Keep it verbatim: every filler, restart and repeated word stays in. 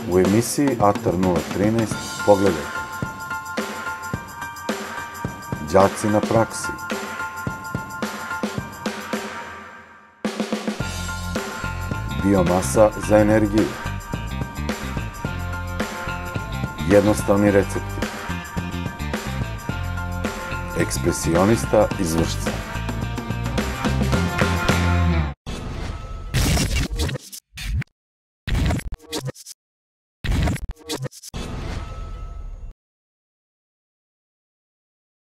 U emisiji Atar nula trinaest pogledajte. Đaci na praksi. Biomasa za energiju. Jednostavni recepti. Ekspresionista izvršca.